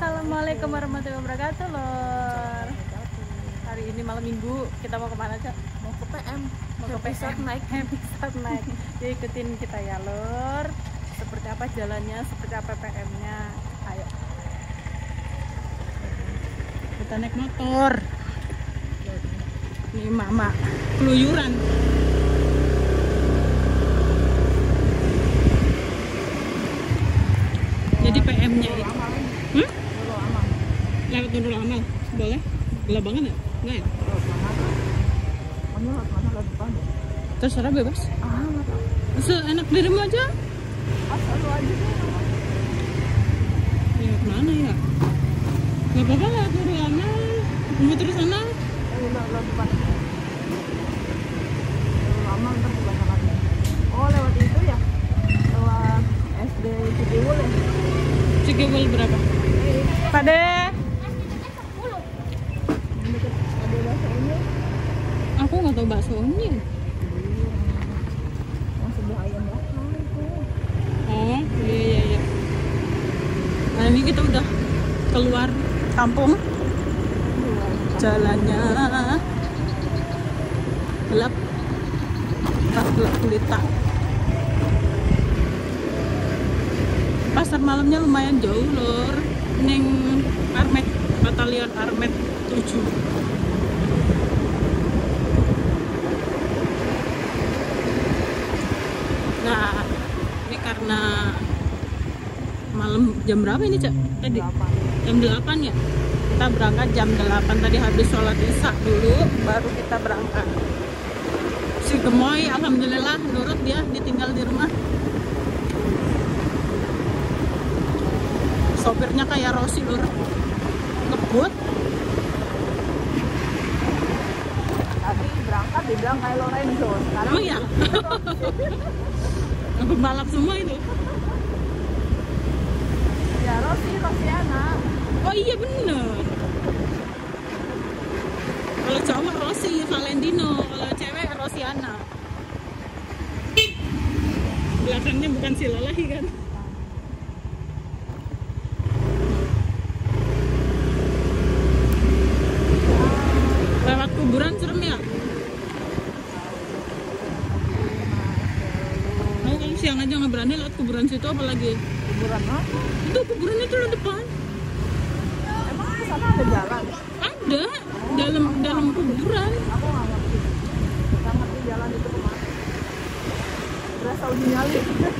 Assalamualaikum warahmatullahi wabarakatuh, Lor. Hari ini malam minggu, kita mau kemana, Cak? Mau ke PM, Mau ke Episode PM. naik. Episode naik. Jadi ikutin kita ya, Lor. Seperti apa jalannya, seperti apa PM-nya. Ayo. Kita naik motor. Ini mama keluyuran. Jadi PM-nya itu. Lewat Nurul Amal, boleh? Gelap banget ya? Enggak ya? Terserah bebas. Seenak dirimu aja. Asal lu aja deh. Ya kemana ya? Gak apa-apa lewat Nurul Amal. Mau terus sana? Lewat depan. Lama ntar sebelah kanan. Oh lewat itu ya? Lewat SD Cikiwul ya? Cikiwul berapa? Pade. Ada bahasa ini. Aku nggak tahu baksonya. Yang sebelah ayam bakar itu. Oh iya. Nah ini kita udah keluar kampung. Jalannya gelap, gelap gulita. Pasar malamnya lumayan jauh, Lor. Neng Armet, Batalion Armet 7. Nah, ini karena malam jam berapa ini, Cak? Tadi? Jam 8 ya? Kita berangkat jam 8, tadi habis sholat isya dulu, baru kita berangkat. Si Gemoy, alhamdulillah, nurut dia, ditinggal di rumah. Sopirnya kayak Rossi, Lur. Ngebut. Tadi berangkat dibilang kayak Lorenzo. Sekarang Oh iya? Pembalap semua itu. ya Rosiana. Oh iya bener. Kalau cowok Rossi, Valentino. Kalau cewek Rosiana. Belakangnya bukan si Lalahi kan? Lewat kuburan serem ya? Mau kalau siang aja nggak berani lewat kuburan situ, apalagi Kuburan apa? itu kuburan itu lo depan. Emang ke sana ada jalan? Ada dalam kuburan. Aku nggak ngerti. Nggak ngerti jalan itu kemana. Berasa uji nyali.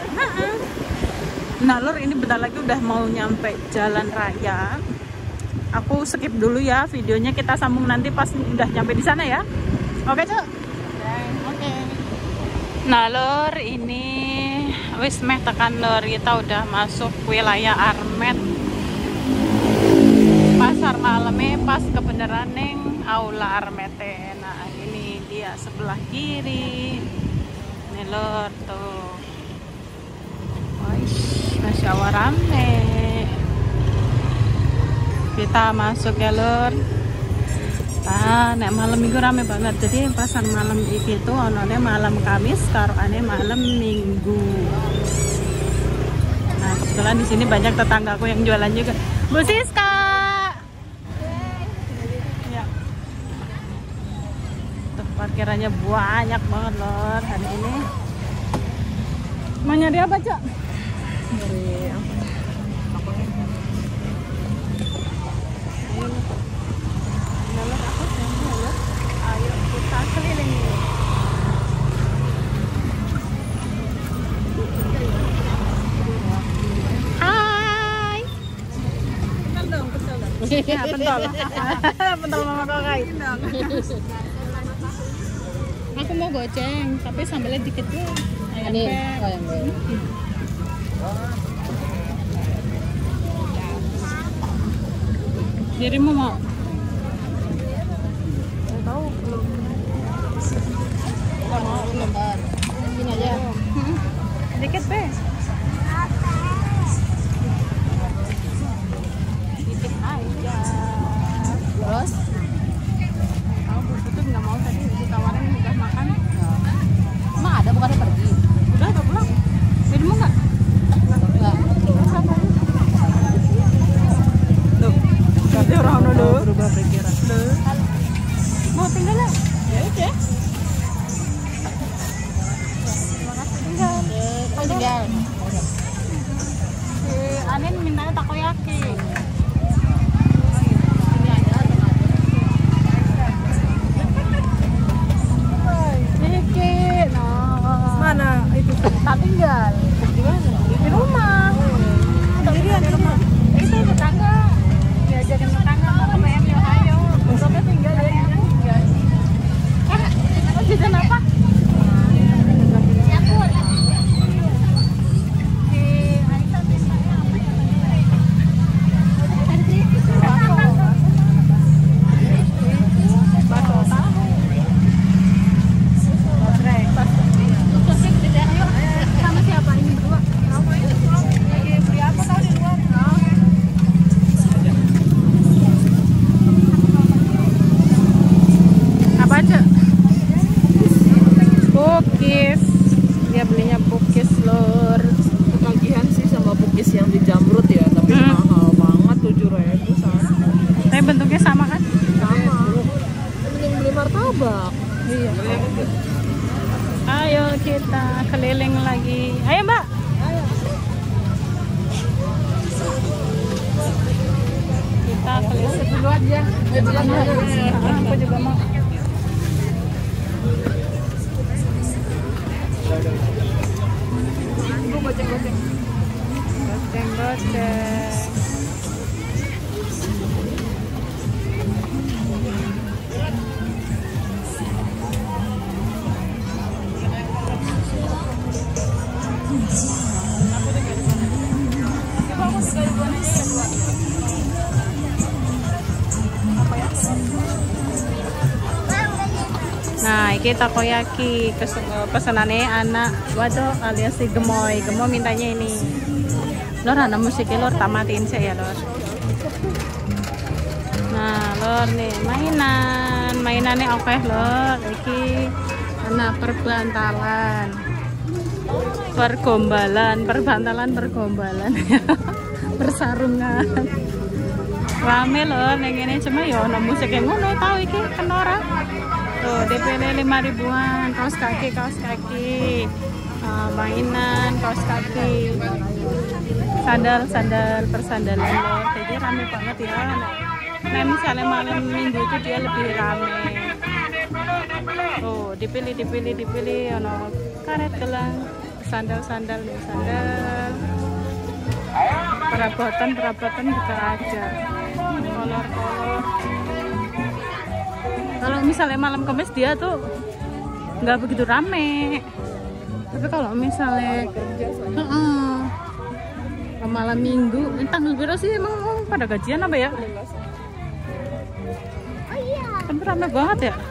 Nah, Lor, ini bentar lagi udah mau nyampe jalan raya. Aku skip dulu ya videonya, kita sambung nanti pas udah nyampe di sana ya. Oke, Cok? Oke. Nah, Lor, ini wis meh tekan, Lor. Kita udah masuk wilayah Armet. Pasar malamnya pas kebenaran neng aula Armete. Nah, ini dia sebelah kiri. Nih, Lor, tuh. Masya Allah rame. Kita masuk ya, Lur. Nah, nek malam minggu rame banget. Jadi pasar malam iki itu onone malam Kamis, taruhane malam Minggu. Nah, kebetulan di sini banyak tetanggaku yang jualan juga. Bu Siska. Ya. Tuh parkirannya banyak banget, Lur, hari ini. Mau nyari apa, Cak? Dari apa? Ayo kita keliling. Hai. Kenal dong. Ya, pentol. Pentol mama Kokai. Aku mau goceng, tapi sambelnya dikit tuh. Ini ayam Dirimu mau? Nggak tahu belum. Nggak mau, belum. Ini aja. Dikit, Be. Dikit aja. Terus? Aku butut nggak mau tadi ditawarin udah makan. Emang ada bukannya pergi? Udah pulang. Dirimu nggak? Enggak. pikiran. Mau tinggal ya? Ya udah. Tinggal. Oh, tinggal. Si Anin mintanya takoyaki. Sedikit. Mana itu? Tak tinggal. Di mana? Di rumah. Sendirian di rumah. Itu tetangga. Diajakin tetangga mau ke PM ya ayo. Besoknya tinggal ya. Tinggal. Oh, jajan apa? Bukis, dia belinya bukis lor. Ketagihan sih sama bukis yang di Jamrut ya, tapi mahal banget 7.000 sana. Tapi bentuknya sama kan? Sama. Mending beli martabak. Iya. Ayo kita keliling lagi. Ayo Mbak. Kita keliling dulu aja. Aku juga mau. Goceng-goceng. Goceng-goceng. Nah, ini takoyaki pesanannya anak waduh alias si Gemoy. Gemoy mintanya ini. Lor, ada musiknya lor, tamatin saya lor. Nah, lor nih mainannya oke lor. Ini anak perbantalan, pergombalan, persarungan. Rame lor, neng ini cuma yo, ada musiknya ngono tahu iki kenora. Tuh, DP 5.000-an, kaos kaki, mainan, kaos kaki, sandal, persandalan lor. Jadi rame banget ya. Nah, misalnya malam minggu itu dia lebih rame. Oh, dipilih, ono karet gelang, sandal, perabotan juga ada. Kolor. Kalau misalnya malam Kamis dia tuh nggak begitu rame. Tapi kalau misalnya malam Minggu, tanggal berapa sih emang pada gajian apa ya? Kan rame banget ya.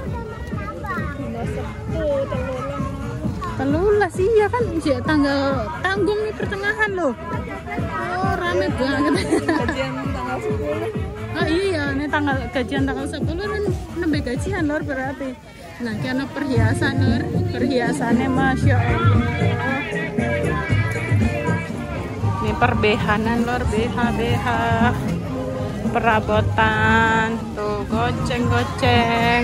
Telulas sih ya kan, tanggal tanggung nih pertengahan loh. Oh rame banget. Gajian tanggal 10. Oh iya, ini gajian tanggal 10 kan nambah gajian lor berarti. Nah, karena perhiasan lor, perhiasannya Masya Allah. Ini perbehanan lor, BH, perabotan, tuh goceng,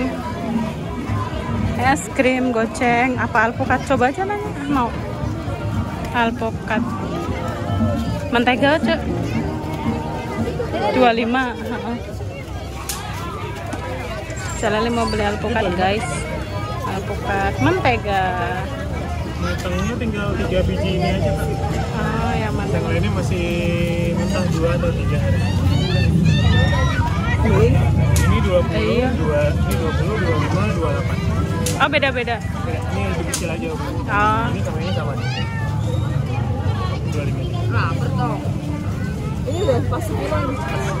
es krim goceng, apa alpukat coba aja nanya, mau alpukat, mentega aja. 25. Jalan mau beli alpukat guys. Alpukat mentega. Matangnya tinggal 3 biji ini aja Pak. Oh, yang matang. Yang lainnya masih mentah 2 atau 3 hari. Ini 20, Iya. 20, 25, 28. Oh, beda-beda. Ini yang lebih kecil aja. Bu. Oh. Ini sama nih. 25. Nah, bertong. Ini udah pas kilo ini.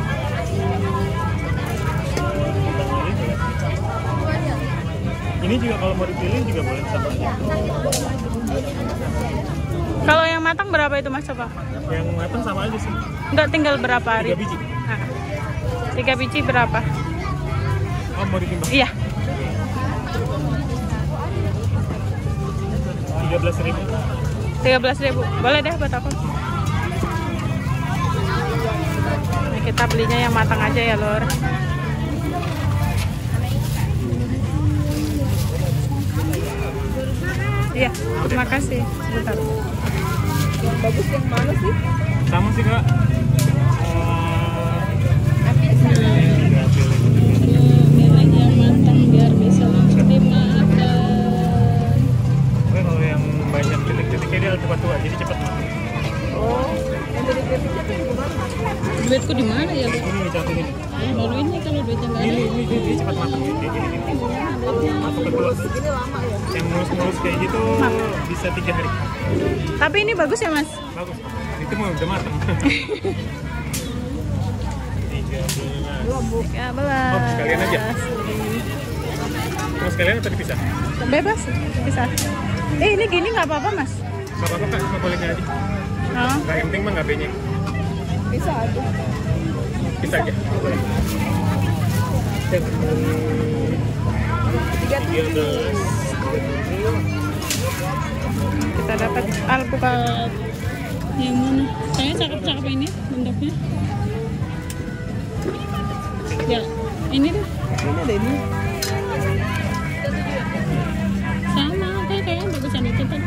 Ini juga kalau mau dipilih juga boleh sama aja. Kalau yang matang berapa itu Mas coba? Yang matang sama aja sih. Enggak, tinggal berapa hari? 3 biji. 3 biji berapa? Oh, mau ditimbang? Iya. 13.000. 13.000. Boleh deh buat aku. Nah, kita belinya yang matang aja ya, Lor. Iya, terima kasih. Sebentar. Yang bagus yang mana sih? Sama sih kak. Milih yang matang biar bisa langsung dimakan. Oke, kalau yang banyak titik-titiknya dia cepat tua, jadi cepat mati. Oh, yang dari titiknya tuh gimana? Duitku di mana ya, Lu? Ini satu ini. Baru ini kalau duitnya nggak ada. Ini dia cepat matang. Dia gini. Masuk ke tua. Ini lama ya? Yang mulus-mulus kayak gitu bisa 3 hari. Tapi ini bagus ya, Mas? Bagus. Itu mah udah matang. 13. Belum, Bu. 13. Oh, sekalian aja. Terus sekalian atau dipisah? Bebas, bisa. Ini gini nggak apa-apa, Mas? Gak apa-apa kak, cuma kulitnya aja. Oh. Gak, yang penting mah gak benyek. Bisa aja. Bisa aja. Boleh. 37. Kita dapat alpukat yang mana? Saya cakep-cakep ini bentuknya. Ya, ini deh. Ini ada ini. Sama, kayaknya bagusan itu kan.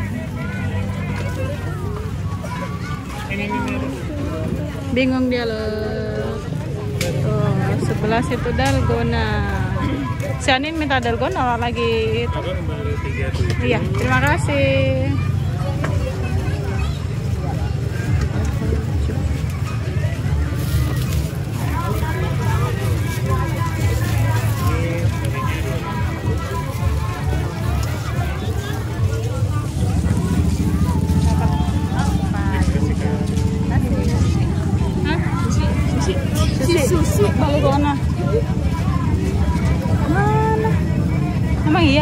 Ini. Bingung dia loh. Tuh, sebelah situ dalgona. Si Anin minta dalgona lagi. Aku kembali 37. Iya, terima kasih. Susi dalgona. Mana? Emang iya?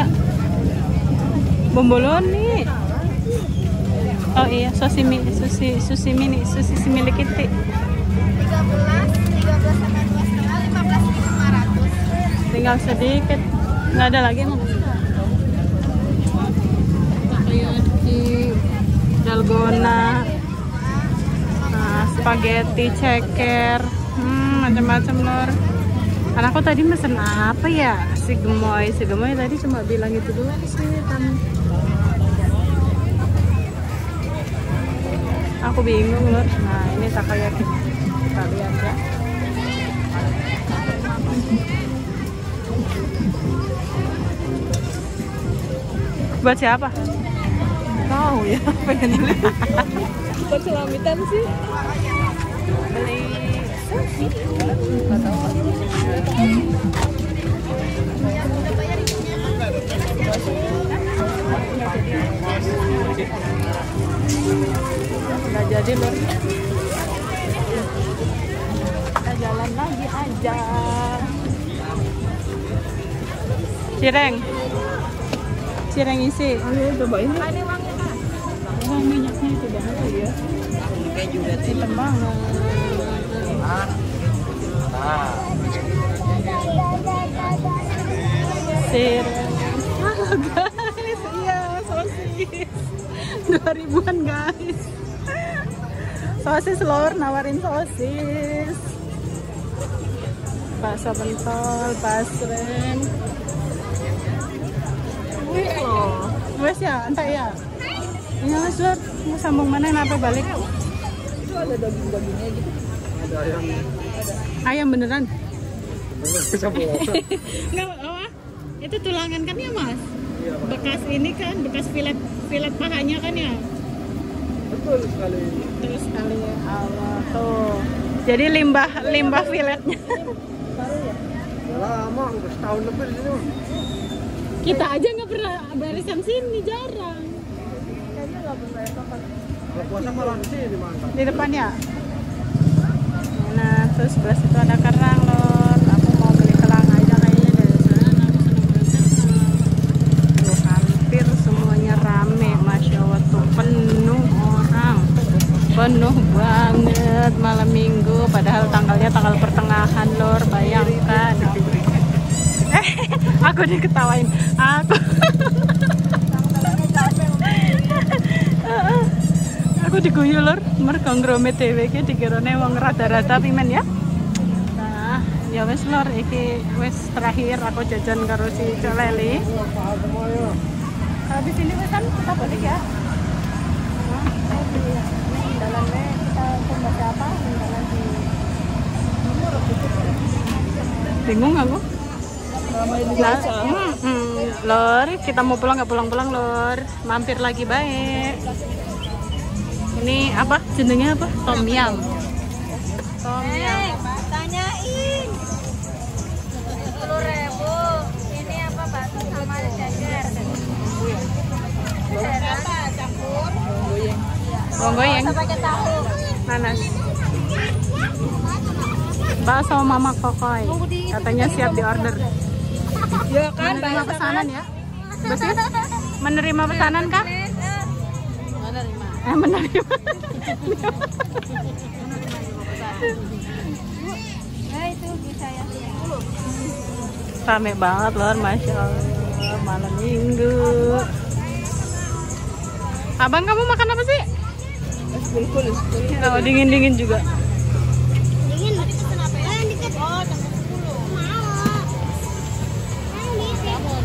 Bomboloni. Oh iya, sushi mini, sushi milik Kitty. 13 sampai 2,5, 15.500. Tinggal sedikit, nggak ada lagi emang. Takoyaki, dalgona, spaghetti, ceker, macam-macam lor. Anakku tadi mesen apa ya? Si gemoy tadi cuma bilang itu doang sih kan. Aku bingung lor. Nah ini takoyaki, kita lihat ya. Buat siapa? Tahu ya, pengen beli. Bukan selamitan sih. Beli nggak jadi lor. Kita jalan lagi aja. Cireng isi. Ayo cobain. Oh, minyaknya itu banget ya. Hitam banget. Cireng. Halo guys, iya sosis. 2000-an guys. Sosis lor, nawarin sosis. Bakso pentol, basreng. Wes ya, entah ya. Ini mas lor, mau sambung mana kenapa balik? Itu ada daging-dagingnya gitu. Ada ayam. Ayam beneran? Bisa bawa. Enggak apa? Itu tulangan kan ya mas? Iya. Bekas ini kan, bekas filet pahanya kan ya? Betul sekali. Terus sekali ya Allah tuh. Jadi limbah filetnya. Baru ya? Lama, udah setahun lebih di sini. Kita aja nggak pernah barisan sini, jarang. Kayaknya nggak pernah kapan. Kalau puasa malah di sini mantap. Di depan ya? Nah, terus sebelah situ ada kerang lor. Aku mau beli kerang aja kayaknya dari sana. Aku seneng banget. Tuh hampir semuanya rame, masya Allah tuh penuh orang. Penuh banget malam minggu. Padahal tanggalnya tanggal pertengahan lor. Bayangkan. Aku diketawain. Aku diguyu lor, mergo ngrome dhewe iki dikirane wong rada-rada pimen ya. Nah, ya wis lor iki wis terakhir aku jajan karo si Cok Leli. Habis ini pesan kita balik ya. Ini jalannya kita coba siapa? Jalan di Bingung aku. ramai di Nah, desa. Lor, kita mau pulang nggak pulang-pulang Lor, mampir lagi baik. Ini apa? Jenengnya apa? Tom yum. Tom yum. Tanyain. 10.000. Ini apa batu sama jajar? Apa campur? Bawang goyeng, Pakai tahu. nanas. Bakso Mama Kokoy. Katanya siap diorder. Ya kan, Menerima pesanan ya? Bersih? Menerima pesanan kah? Menerima. Nah itu bisa ya. Rame banget Lor, Masya Allah. Malam minggu. Abang kamu makan apa sih? es kulkul. Oh, dingin-dingin juga. Dingin. Tadi pesen apa ya? Yang dikit. Oh, campur 10. Mau.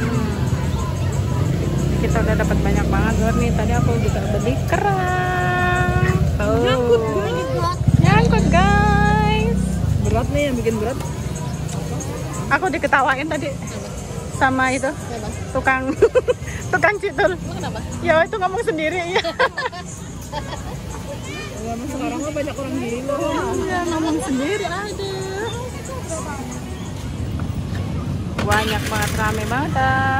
Kita udah dapat banyak banget Lor nih. Tadi aku juga beli kerang. Nyangkut guys. Berat nih yang bikin berat. Aku diketawain tadi sama itu tukang tukang citul. Kenapa? Ya itu ngomong sendiri ya. Zaman sekarang mah banyak orang gila. Ya, ngomong sendiri aduh. Banyak banget, rame banget ah.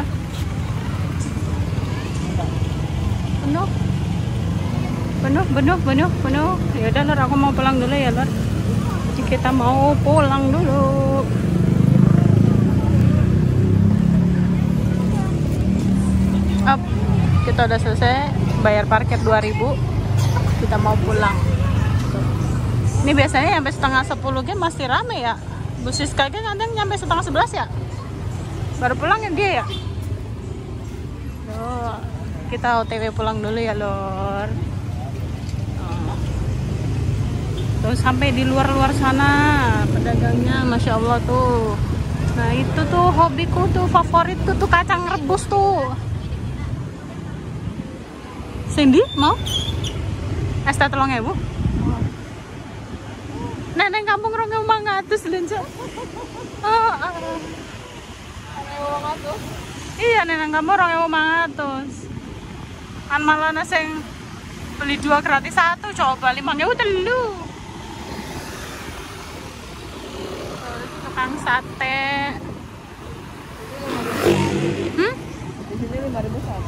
Penuh. Ya udah Lor, aku mau pulang dulu ya Lor. Jadi kita mau pulang dulu. Up, kita udah selesai bayar parkir 2.000. Kita mau pulang. Ini biasanya sampai setengah 10 kan masih rame ya. Bu Siska kan kadang nyampe setengah 11 ya. Baru pulang ya dia ya. Tuh, kita OTW pulang dulu ya Lor. Tuh sampai di luar sana pedagangnya, Masya Allah tuh. Nah itu tuh hobiku tuh, favoritku tuh kacang rebus tuh. Cindy mau? Es teh 3.000? Neneng kampung 2.500 lenca. Iya neneng kampung 2.500. Kan malah sing beli 2 gratis 1 coba 5.000 telu. Tukang sate. Di sini 5.000 satu.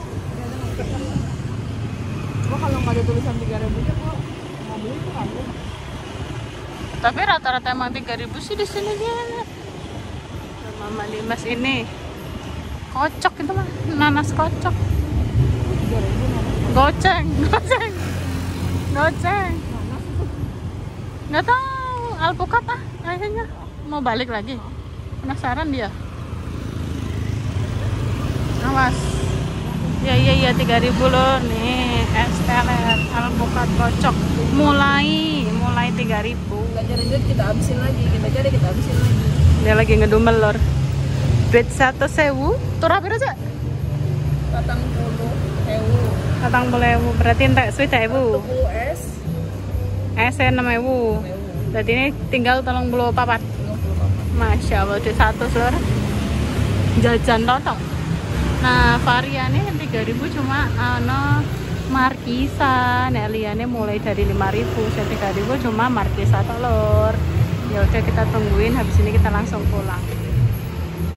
Gua kalau nggak ada tulisan 3.000 nya kok mau beli tuh kan. Tapi rata-rata emang 3.000 sih di sini dia. Mama Dimas ini kocok itu mah, nanas kocok. 3.000 Goceng. Nggak tahu, alpukat ah kayaknya. Mau balik lagi. Penasaran dia. Awas. Iya 3.000 loh nih, es teler alpukat kocok. Mulai 3.000. Jalan-jalan kita habisin lagi, kita cari kita habisin lagi. Dia lagi ngedumel Lor. Duit 1.000. Tur apa aja? Patang 10.000. Patang 10.000. Berarti entek suwi 1.000. Tuku es. Es 6.000. Berarti ini tinggal 34. Masya Allah, duit 100 Lor. Jajan totok. Nah, variannya 3.000 cuma markisa. Nek liyane mulai dari 5.000. Saya 3.000 cuma markisa tok Lor. Ya udah kita tungguin, habis ini kita langsung pulang.